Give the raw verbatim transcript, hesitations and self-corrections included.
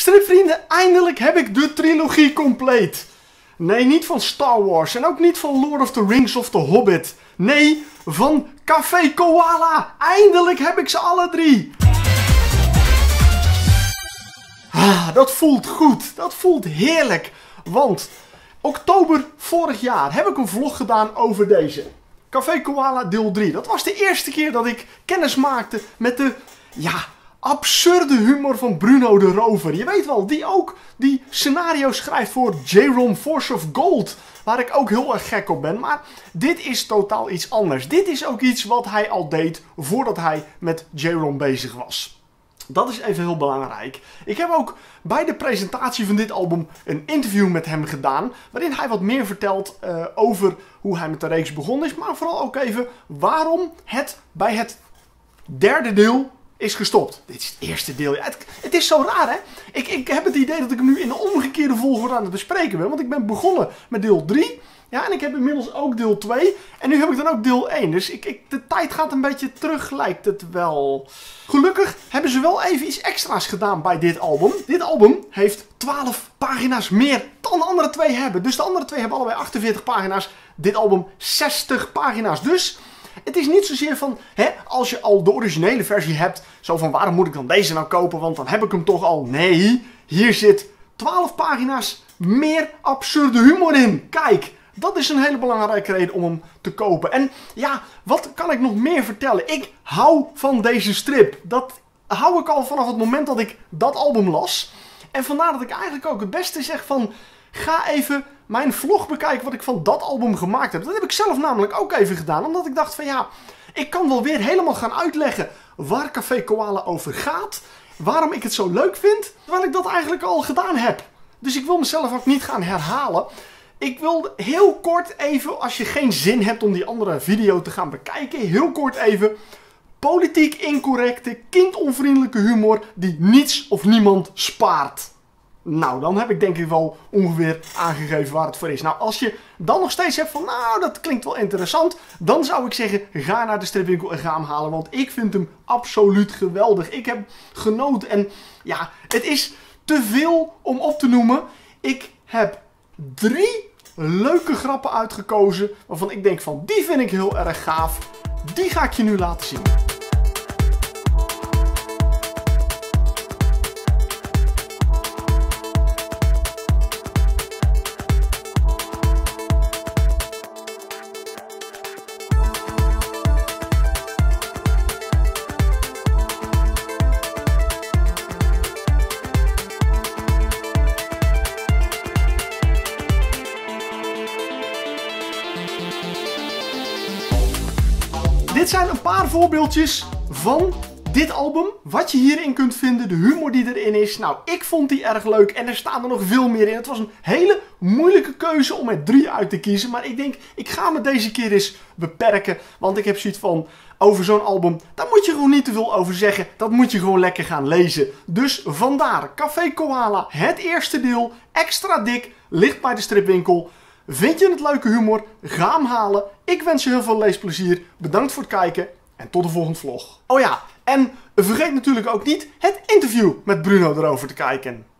Stripvrienden, eindelijk heb ik de trilogie compleet. Nee, niet van Star Wars en ook niet van Lord of the Rings of The Hobbit. Nee, van Café Koala. Eindelijk heb ik ze alle drie. Ah, dat voelt goed. Dat voelt heerlijk. Want oktober vorig jaar heb ik een vlog gedaan over deze. Café Koala deel drie. Dat was de eerste keer dat ik kennis maakte met de, ja, absurde humor van Bruno de Rover. Je weet wel, die ook die scenario's schrijft voor J-Rom Force of Gold. Waar ik ook heel erg gek op ben. Maar dit is totaal iets anders. Dit is ook iets wat hij al deed voordat hij met J-Rom bezig was. Dat is even heel belangrijk. Ik heb ook bij de presentatie van dit album een interview met hem gedaan. Waarin hij wat meer vertelt uh, over hoe hij met de reeks begonnen is. Maar vooral ook even waarom het bij het derde deel is gestopt. Dit is het eerste deel. Ja, het, het is zo raar, hè? Ik, ik heb het idee dat ik hem nu in de omgekeerde volgorde aan het bespreken ben. Want ik ben begonnen met deel drie. Ja, en ik heb inmiddels ook deel twee. En nu heb ik dan ook deel één. Dus ik, ik, de tijd gaat een beetje terug, lijkt het wel. Gelukkig hebben ze wel even iets extra's gedaan bij dit album. Dit album heeft twaalf pagina's meer dan de andere twee hebben. Dus de andere twee hebben allebei achtenveertig pagina's. Dit album zestig pagina's. Dus het is niet zozeer van, hè, als je al de originele versie hebt, zo van waarom moet ik dan deze nou kopen, want dan heb ik hem toch al. Nee, hier zit twaalf pagina's meer absurde humor in. Kijk, dat is een hele belangrijke reden om hem te kopen. En ja, wat kan ik nog meer vertellen? Ik hou van deze strip. Dat hou ik al vanaf het moment dat ik dat album las. En vandaar dat ik eigenlijk ook het beste zeg van, ga even mijn vlog bekijken wat ik van dat album gemaakt heb. Dat heb ik zelf namelijk ook even gedaan. Omdat ik dacht van ja, ik kan wel weer helemaal gaan uitleggen waar Café Koala over gaat. Waarom ik het zo leuk vind. Terwijl ik dat eigenlijk al gedaan heb. Dus ik wil mezelf ook niet gaan herhalen. Ik wil heel kort even, als je geen zin hebt om die andere video te gaan bekijken. Heel kort even. Politiek incorrecte, kindonvriendelijke humor die niets of niemand spaart. Nou, dan heb ik denk ik wel ongeveer aangegeven waar het voor is. Nou, als je dan nog steeds hebt van, nou, dat klinkt wel interessant. Dan zou ik zeggen, ga naar de stripwinkel en ga hem halen. Want ik vind hem absoluut geweldig. Ik heb genoten en ja, het is te veel om op te noemen. Ik heb drie leuke grappen uitgekozen. Waarvan ik denk van, die vind ik heel erg gaaf. Die ga ik je nu laten zien. Dit zijn een paar voorbeeldjes van dit album. Wat je hierin kunt vinden, de humor die erin is. Nou, ik vond die erg leuk en er staan er nog veel meer in. Het was een hele moeilijke keuze om er drie uit te kiezen. Maar ik denk, ik ga me deze keer eens beperken. Want ik heb zoiets van, over zo'n album, daar moet je gewoon niet te veel over zeggen. Dat moet je gewoon lekker gaan lezen. Dus vandaar, Café Koala, het eerste deel, extra dik, ligt bij de stripwinkel. Vind je het leuke humor? Ga hem halen. Ik wens je heel veel leesplezier. Bedankt voor het kijken en tot de volgende vlog. Oh ja, en vergeet natuurlijk ook niet het interview met Bruno erover te kijken.